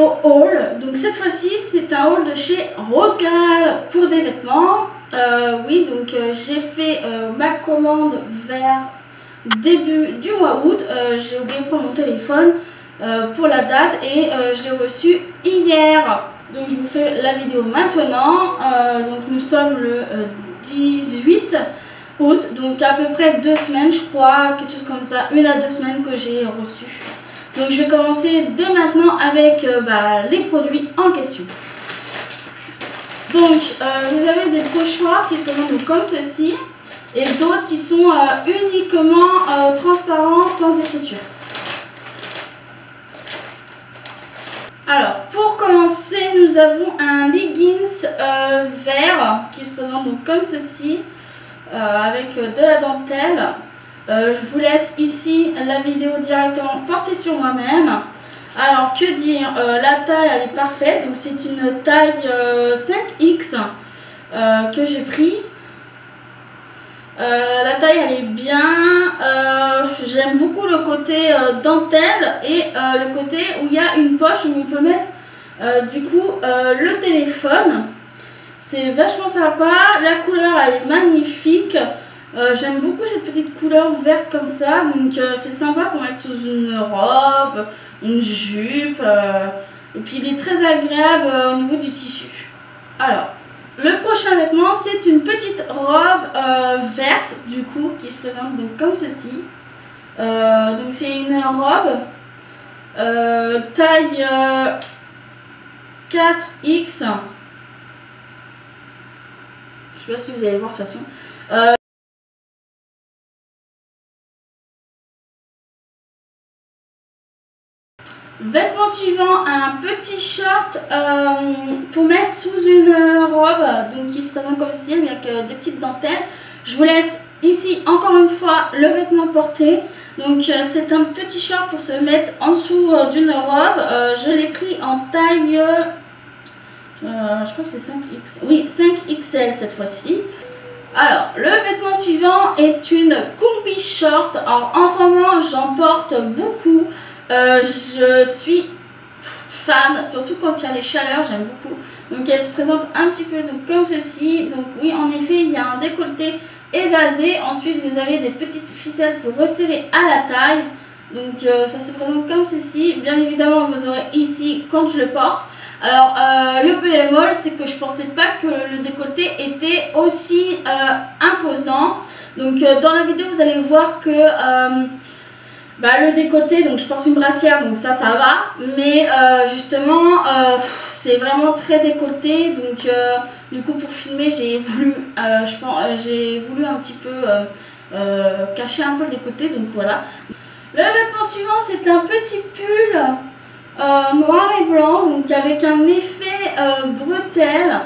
vidéo haul. Donc cette fois-ci c'est un haul de chez Rose Girl pour des vêtements. Oui, donc j'ai fait ma commande vers début du mois août. J'ai oublié de prendre mon téléphone pour la date et je l'ai reçu hier. Donc je vous fais la vidéo maintenant. Donc nous sommes le 18 août, donc à peu près 2 semaines je crois, quelque chose comme ça, 1 à 2 semaines que j'ai reçu. Donc je vais commencer dès maintenant avec les produits en question. Donc vous avez des pochoirs qui se présentent comme ceci et d'autres qui sont uniquement transparents sans écriture. Alors pour commencer, nous avons un leggings vert qui se présente donc comme ceci avec de la dentelle. Je vous laisse ici la vidéo directement portée sur moi-même. Alors que dire, la taille elle est parfaite, donc c'est une taille 5X que j'ai pris. La taille elle est bien, j'aime beaucoup le côté dentelle et le côté où il y a une poche où on peut mettre du coup le téléphone. C'est vachement sympa, la couleur elle est magnifique. J'aime beaucoup cette petite couleur verte comme ça, donc c'est sympa pour mettre sous une robe, une jupe, et puis il est très agréable au niveau du tissu. Alors, le prochain vêtement c'est une petite robe verte du coup qui se présente donc comme ceci. Donc c'est une robe taille 4X. Je sais pas si vous allez voir de toute façon. Vêtement suivant, un petit short pour mettre sous une robe donc qui se présente comme ceci avec des petites dentelles. Je vous laisse ici encore une fois le vêtement porté. Donc c'est un petit short pour se mettre en dessous d'une robe. Je l'ai pris en taille, je crois que c'est 5X. Oui, 5XL cette fois-ci. Alors, le vêtement suivant est une combi short. Alors en ce moment j'en porte beaucoup. Je suis fan, surtout quand il y a les chaleurs, j'aime beaucoup. Donc elle se présente un petit peu donc, comme ceci. Donc oui, en effet, il y a un décolleté évasé. Ensuite, vous avez des petites ficelles pour resserrer à la taille. Donc ça se présente comme ceci. Bien évidemment, vous aurez ici quand je le porte. Alors le bémol, c'est que je ne pensais pas que le décolleté était aussi imposant. Donc dans la vidéo, vous allez voir que le décolleté, donc je porte une brassière, donc ça va, mais justement c'est vraiment très décolleté, donc du coup pour filmer j'ai voulu un petit peu cacher un peu le décolleté, donc voilà. Le vêtement suivant c'est un petit pull noir et blanc, donc avec un effet bretelle.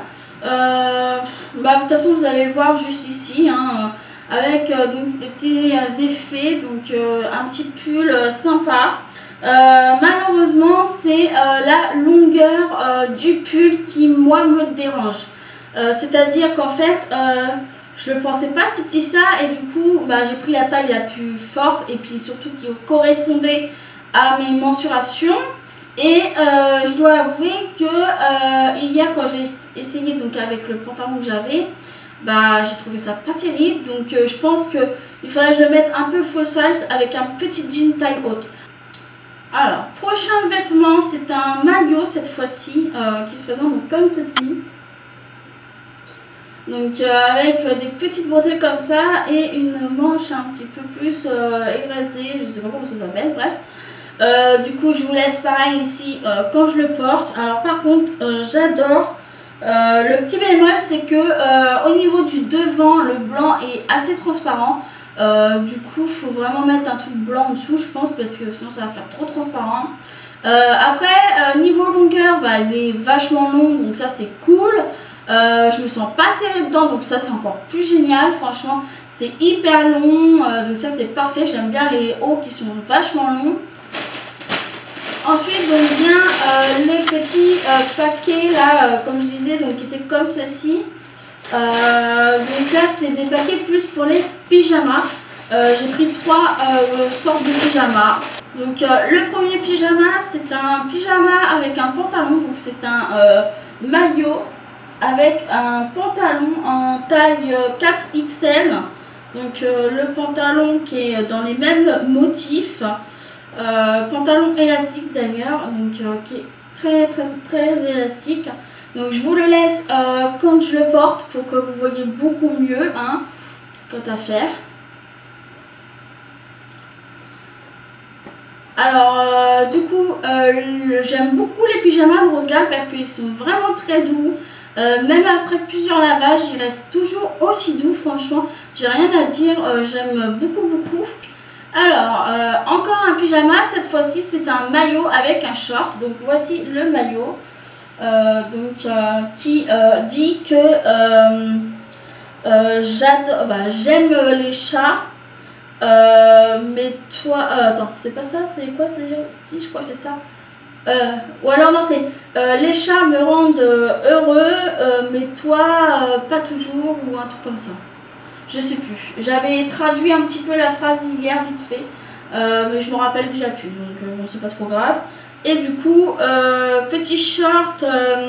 De toute façon vous allez le voir juste ici, hein, avec donc des petits effets, donc un petit pull sympa. Malheureusement c'est la longueur du pull qui moi me dérange, c'est à dire qu'en fait je ne le pensais pas si petit ça et du coup j'ai pris la taille la plus forte et puis surtout qui correspondait à mes mensurations. Et je dois avouer que hier quand j'ai essayé donc avec le pantalon que j'avais, j'ai trouvé ça pas terrible, donc je pense qu'il faudrait que je le mette un peu full size avec un petit jean taille haute. Alors prochain vêtement c'est un maillot cette fois-ci qui se présente donc comme ceci, donc avec des petites bretelles comme ça et une manche un petit peu plus évasée, je sais pas comment ça s'appelle, bref. Du coup je vous laisse pareil ici quand je le porte. Alors par contre j'adore, le petit bémol c'est que au niveau du devant le blanc est assez transparent, du coup il faut vraiment mettre un truc blanc en dessous je pense parce que sinon ça va faire trop transparent. Après niveau longueur il est vachement long, donc ça c'est cool. Je me sens pas serrée dedans, donc ça c'est encore plus génial, franchement c'est hyper long, donc ça c'est parfait, j'aime bien les hauts qui sont vachement longs. Ensuite donc vient les petits paquets là, comme je disais, donc qui étaient comme ceci. Donc là c'est des paquets plus pour les pyjamas. J'ai pris 3 sortes de pyjamas. Donc le premier pyjama, c'est un pyjama avec un pantalon, donc c'est un maillot avec un pantalon en taille 4XL. Donc le pantalon qui est dans les mêmes motifs, pantalon élastique d'ailleurs, donc qui est très élastique. Donc je vous le laisse quand je le porte pour que vous voyez beaucoup mieux, hein, quant à faire. Alors du coup j'aime beaucoup les pyjamas de Rose Gall parce qu'ils sont vraiment très doux. Même après plusieurs lavages, ils restent toujours aussi doux. Franchement, j'ai rien à dire, j'aime beaucoup. Alors encore un pyjama, cette fois-ci c'est un maillot avec un short. Donc voici le maillot qui dit que j'aime les chats. Mais toi, attends, c'est pas ça, c'est quoi? Si, je crois que c'est ça. Ou alors non, c'est les chats me rendent heureux, mais toi, pas toujours, ou un truc comme ça. Je sais plus. J'avais traduit un petit peu la phrase hier, vite fait, mais je me rappelle déjà plus, donc bon, c'est pas trop grave. Et du coup, petit short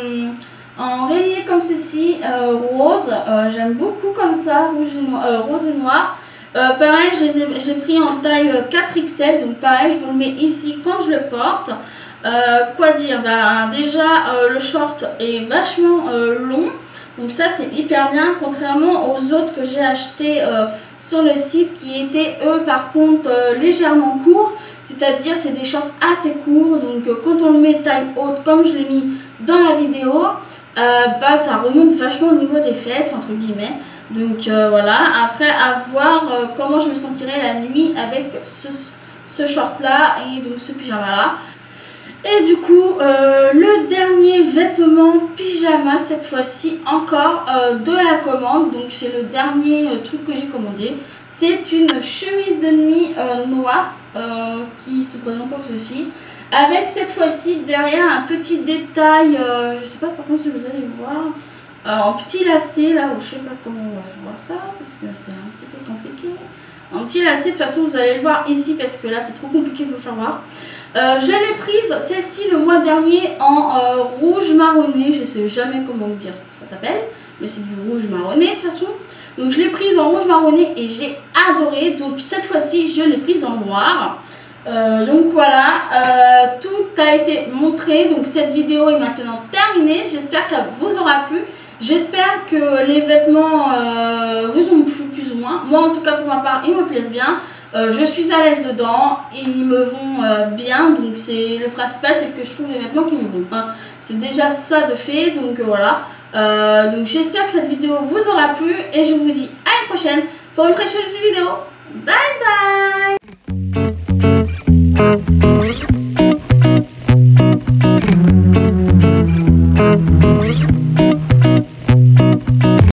en rayé comme ceci, rose. J'aime beaucoup comme ça, rose et noir. Pareil, j'ai pris en taille 4XL, donc pareil, je vous le mets ici quand je le porte. Quoi dire, déjà le short est vachement long, donc ça c'est hyper bien, contrairement aux autres que j'ai achetés sur le site qui étaient eux par contre légèrement courts, c'est-à-dire c'est des shorts assez courts, donc quand on le met taille haute comme je l'ai mis dans la vidéo, ça remonte vachement au niveau des fesses entre guillemets. Donc voilà, après à voir comment je me sentirai la nuit avec ce short là et donc ce pyjama là. Et du coup le dernier vêtement pyjama cette fois-ci encore de la commande, donc c'est le dernier truc que j'ai commandé. C'est une chemise de nuit noire qui se présente comme ceci, avec cette fois-ci derrière un petit détail, je sais pas par contre si vous allez voir, en petit lacet là, où je sais pas comment on va voir ça parce que c'est un petit peu compliqué. En petit lacet, de toute façon vous allez le voir ici parce que là c'est trop compliqué de vous faire voir. Je l'ai prise celle-ci le mois dernier en rouge marronné, je sais jamais comment dire ça s'appelle, mais c'est du rouge marronné de toute façon. Donc je l'ai prise en rouge marronné et j'ai adoré, donc cette fois-ci je l'ai prise en noir. Donc voilà, tout a été montré, donc cette vidéo est maintenant terminée, j'espère qu'elle vous aura plu. J'espère que les vêtements vous ont plu plus ou moins. Moi en tout cas pour ma part ils me plaisent bien. Je suis à l'aise dedans, ils me vont bien, donc c'est le principal, c'est que je trouve les vêtements qui me vont. Hein. C'est déjà ça de fait, donc voilà. Donc j'espère que cette vidéo vous aura plu et je vous dis à une prochaine pour une prochaine vidéo. Bye bye.